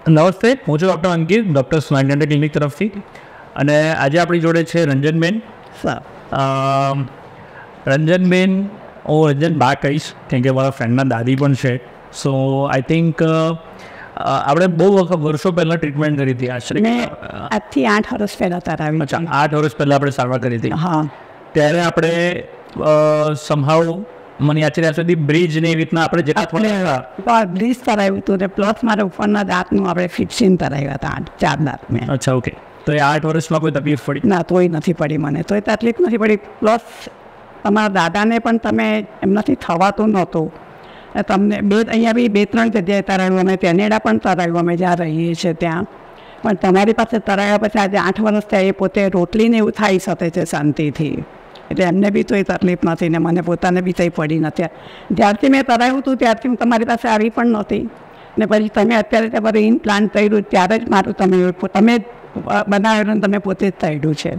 નમસ્તે, હું છું doctor Ankit, doctor smart dentalclinic તરફથી. અને આજે આપણી જોડે છે રંજનબેન. રંજનબેન હું રંજન બા કહીશ, કેમ કે મારા ફ્રેન્ડના દાદી પણ છે. સો આઈ થિંક આપણે બહુ વર્ષો પહેલાં ટ્રીટમેન્ટ કરી હતી. આજથી 8 વર્ષ પહેલાં તારાવી. અચ્છા, 8 વર્ષ પહેલાં આપણે સારવાર કરી હતી. હા, ત્યારે આપણે સંભાવ મને યાદ છે ત્યાં સુધી બ્રિજ ને એવી રીતના આપણે જેટલા બ્રિજ કરાવ્યું હતું ને પ્લસ મારા ઉપરના દાંતનું આપણે ફિક્સિંગ કરાવ્યા હતા 4 દાંત મેં. અચ્છા, ઓકે. તો એ 8 વર્ષમાં કોઈ તકલીફ પડી? ના, તોય નથી પડી મને, તોય તકલીફ નથી પડી. પ્લસ તમારા દાદાને પણ તમે એમનાથી થવાતું નહોતું. તમને અહીંયા બી 2-3 જગ્યાએ તરાવ્યું, અમે કેનેડા પણ તરાવ્યું, અમે જ્યાં રહીએ છીએ ત્યાં. પણ તમારી પાસે તરાવ્યા પછી આજે 8 વર્ષ થયા, એ પોતે રોટલીને એવું થઈ શકે છે શાંતિથી. એટલે એમને બી તો એ તકલીફ નથી ને મને પોતાને બી કંઈ પડી નથી. જ્યારથી મેં તરાવ્યું હતું ત્યારથી હું તમારી પાસે આવી પણ નહોતી. ને પછી તમે અત્યારે તમારું ઇમ્પ્લાન્ટ કર્યું ત્યારે જ મારું તમે બનાવેલું તમે પોતે જ થયેલું છે.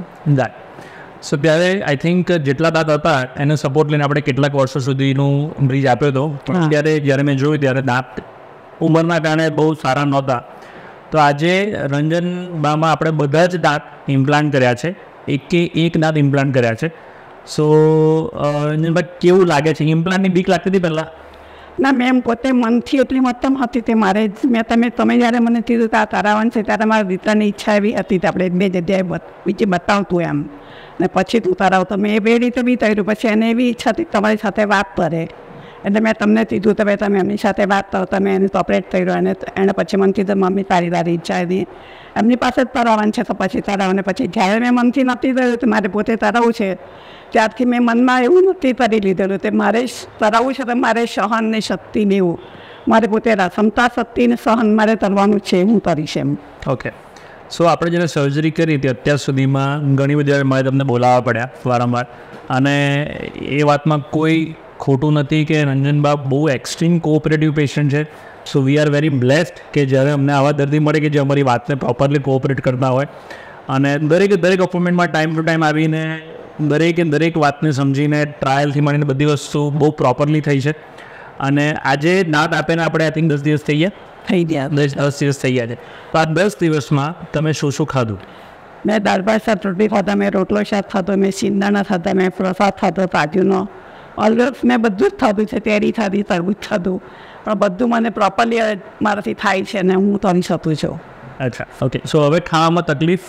સો ત્યારે આઈ થિંક જેટલા દાંત હતા એને સપોર્ટ લઈને આપણે કેટલાક વર્ષો સુધીનું બ્રિજ આપ્યો હતો. પણ ત્યારે જ્યારે મેં જોયું ત્યારે દાંત ઉંમરના કારણે બહુ સારા નહોતા. તો આજે રંજનબામાં આપણે બધા જ દાંત ઇમ્પ્લાન્ટ કર્યા છે, એક દાંત ઇમ્પ્લાન્ટ કર્યા છે. સો રંજનભાઈ, કેવું લાગે છે? ઇમ્પ્લાન્ટની બીક લાગતી હતી પહેલાં? ના, મેં પોતે મનથી એટલી મહત્તમ હતી તે મારે તમે જ્યારે મને કીધું કે આ તારાવન છે ત્યારે મારી રીતની ઈચ્છા એવી હતી કે આપણે 2 જગ્યાએ બીજી બતાવતું એમ ને પછી તું તારાવતો. મેં એ 2 રીતે બી કર્યું. પછી એને એવી ઈચ્છા હતી તમારી સાથે વાત કરે, એટલે મેં તમને કીધું કે ભાઈ તમે એમની સાથે વાત કરો. તમે એને ઓપરેટ કર્યો અને એને પછી મને કીધું મમ્મી તારી ઈચ્છા હતી એમની પાસે જ તરાવવાનું છે તો પછી તરાવને. પછી જ્યારે મેં મનથી નથી થયું કે મારે પોતે તરાવવું છે ત્યારથી મેં મનમાં એવું નથી કરી લીધેલું કે મારે તરાવવું છે તો મારે સહનની શક્તિ લેવું, મારે પોતે ક્ષમતા શક્તિને સહન મારે કરવાનું છે, હું કરીશ એમ. ઓકે. સો આપણે જ્યારે સર્જરી કરી હતી અત્યાર સુધીમાં ઘણી બધી વાર મારે તમને બોલાવવા પડ્યા વારંવાર, અને એ વાતમાં કોઈ ખોટું નથી કે રંજનબા બહુ એક્સ્ટ્રીમ કોઓપરેટિવ પેશન્ટ છે. So we are very blessed કે જ્યારે અમને આવા દર્દી મળે કે જે અમારી વાતને પ્રોપરલી કોઓપરેટ કરતા હોય અને દરેક અપોઇન્ટમેન્ટમાં ટાઈમ ટુ ટાઈમ આવીને દરેક વાતને સમજીને ટ્રાયલથી મળીને બધી વસ્તુ બહુ પ્રોપરલી થઈ છે. અને આજે દાંત આપીને આપણે આઈ થિંક 10 દિવસ થઈ ગયા. 10 દિવસ થઈ ગયા છે. તો આ 10 દિવસમાં તમે શું ખાધું? મેં દાળ ભાત શાક રોટલી ખાધા, મેં રોટલો શાક ખાધો, મેં સિંગદાણા ખાધા, મેં પ્રસાદ ખાધો કાજુનો. ઓલવેઝ મેં બધું જ ખાધું છે. કેરી ખાધી, તરબૂચ ખાધું, પણ બધું મને પ્રોપરલી મારાથી થાય છે ને હું કરી શકું છું. અચ્છા, ઓકે. સો હવે ખાવામાં તકલીફ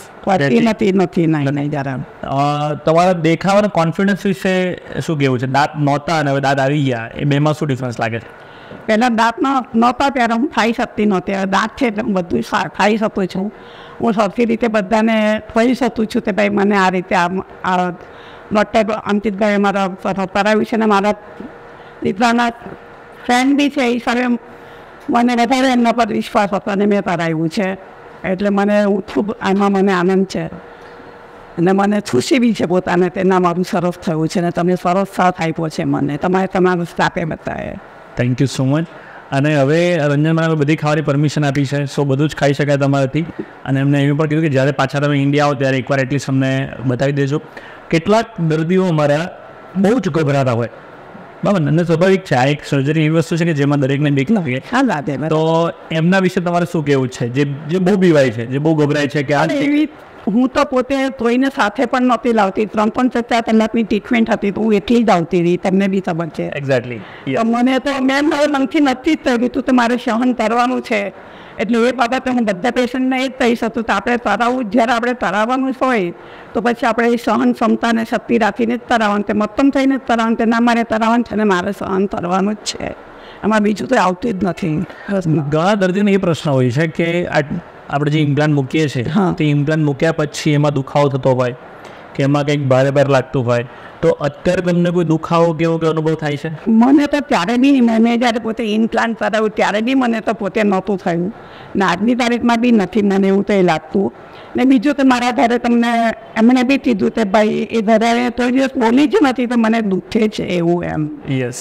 નથી નહીં જરા. તમારા દેખાવ અને કોન્ફિડન્સ વિશે શું કહેવું છે? દાંત નહોતા અને હવે દાંત આવી ગયા, એ બેમાં શું ડિફરન્સ લાગે છે? પહેલાં દાંત નહોતા ત્યારે હું ખાઈ શકતી નહોતી. હવે દાંત છે એટલે હું બધું ખાઈ શકું છું. હું સરખી રીતે બધાને કહી શકું છું કે ભાઈ મને આ રીતે આ ડૉક્ટર અંકિતભાઈ મારા કરાવ્યું છે ને મારા દીકરાના ફ્રેન્ડ બી છે, એ હિસાબે મને વધારે એમના પર વિશ્વાસ હતો અને મેં કરાવ્યું છે. એટલે મને ખૂબ મને આનંદ છે અને મને ખુશી બી છે પોતાને તેના મારું સરસ થયું છે ને તમે સરસ સાથ આપ્યો છે મને, તમારું સ્ટાફે બતાવે. Thank you so much. અને હવે રંજનભાઈ બધી ખાવાની પરમિશન આપી છે, સો બધું જ ખાઈ શકાય તમારાથી. અને એમને એવું પણ કીધું કે જ્યારે પાછા તમે ઇન્ડિયા આવો ત્યારે એકવાર એટલીસ્ટ અમને બતાવી દેજો. કેટલાક દર્દીઓ અમારા બહુ જ ગભરાતા હોય, બરાબર, અને સ્વાભાવિક છે, આ એક સર્જરી એવી વસ્તુ છે કે જેમાં દરેકને બીક લાગે. તો એમના વિશે તમારે શું કહેવું છે જે બહુ બીવાય છે, જે બહુ ગભરાય છે? કે આ હું તો પોતે કોઈને સાથે પણ નહોતી લાવતી. 3-4 કલાકની ટ્રીટમેન્ટ હતી તો હું એટલી જ આવતી રહી, તમને બી ખબર છે. એક્ઝેક્ટલી. મને તો મેં મારા મનથી નથી જ થયું તું તો મારે સહન કરવાનું છે. એટલે એ બાબતે હું બધા પેશન્ટને એ જ કહી શકું તો આપણે તરાવવું, જ્યારે આપણે તરાવવાનું હોય તો પછી આપણે એ સહન ક્ષમતાને શક્તિ રાખીને જ તરાવવાનું, તે મત્તમ થઈને જ તરાવવાનું, તે ના મારે તરાવવાનું છે ને મારે સહન કરવાનું જ છે. એમાં બીજું તો આવતું જ નથી. ઘણા દર્દીને એ પ્રશ્ન હોય છે કે આપણે જે ઇમ્પ્લાન્ટ મૂકીએ છીએ તે ઇમ્પ્લાન્ટ મૂક્યા પછી એમાં દુખાવો થતો હોય કે એમાં કંઈક ભારે લાગતું હોય, તો અત્યારે તમને કોઈ દુખાવો કેવો કે અનુભવ થાય છે? મને તો ત્યારે બી મેં જ્યારે પોતે ઇમ્પ્લાન્ટ કરાવ્યું ત્યારે બી મને તો પોતે નહોતું થયું ને આજની તારીખમાં બી નથી મને એવું તો એ લાગતું. ને બીજું તો મારા ઘરે તમને એમણે બી કીધું કે ભાઈ એ ઘરે તો દિવસ બોલી જ નથી તો મને દુખે છે એવું એમ. યસ.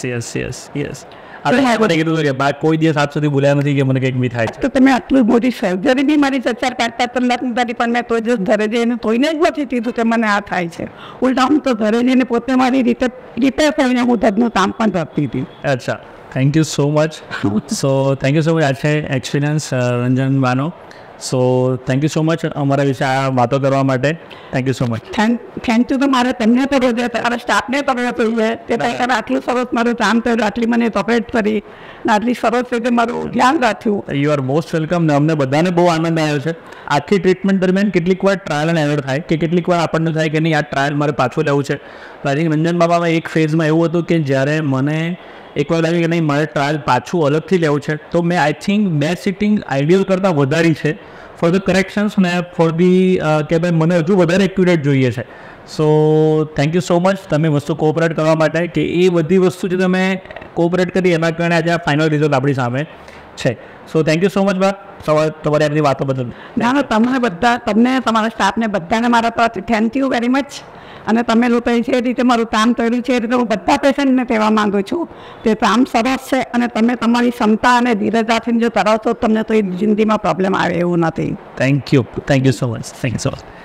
કોઈ દિવસ આજ સુધી બોલ્યા નથી કે મને કંઈક બી થાય છે. તો તમે આટલું મોટી સર્જરી બી મારી 4-5 કલાકની તારી પણ મેં તો જ ઘરે જઈને કોઈને જ નથી કીધું કે મને આ થાય છે. ઉલટા હું તો ઘરે જઈને પોતે મારી રીતે રિપેર થઈને હું ઘરનું કામ પણ કરતી હતી. અચ્છા, thank you so much. So thank you so much. આ છે એક્સપિરિયન્સ રંજનબાનો. So thank you so much અમારા વિશે આ વાતો કરવા માટે. Thank you so much. Thank you તો મારે તમને તો બધે તારા સ્ટાફને તમે જોઈએ તે તમે આટલું સરસ મારું કામ કર્યું, આટલી મને સપોર્ટ કરી, આટલી સરસ રીતે મારું ધ્યાન રાખ્યું. You are most welcome. ને અમને બધાને બહુ આનંદ આવ્યો છે. આખી ટ્રીટમેન્ટ દરમિયાન કેટલીક વાર ટ્રાયલ એન્ડ એરર થાય કે કેટલીક વાર આપણને થાય કે નહીં આ ટ્રાયલ મારે પાછું લેવું છે. આઈ થિંક રંજન બાબામાં એક ફેઝમાં એવું હતું કે જ્યારે મને એકવાર લાગ્યું કે નહીં મારે ટ્રાયલ પાછું અલગથી લેવું છે, તો મેં આઈ થિંક 2 સિટિંગ આઈડિયલ કરતાં વધારી છે ફોર ધ કરેક્શન્સ ને ફોર ધી કે ભાઈ મને હજુ વધારે એક્યુરેટ જોઈએ છે. So thank you so much તમે વસ્તુ કોઓપરેટ કરવા માટે, કે એ બધી વસ્તુ જે તમે કોઓપરેટ કરી એના કારણે આજે આ ફાઇનલ રિઝલ્ટ આપણી સામે છે. So thank you so much બા તમારી આ બધી વાતો બદલ. ના તમને બધા, તમને તમારા સ્ટાફને બધાને મારા તરફથી થેન્ક યુ વેરી મચ. અને તમે લોકો જે રીતે મારું કામ કર્યું છે એ રીતે હું બધા પેશન્ટને કહેવા માગું છું તે કામ સરસ છે અને તમે તમારી ક્ષમતા અને ધીરજથી જો કરાવશો તમને તો એ જિંદગીમાં પ્રોબ્લેમ આવે એવું નથી. Thank you so much. Thank you so much.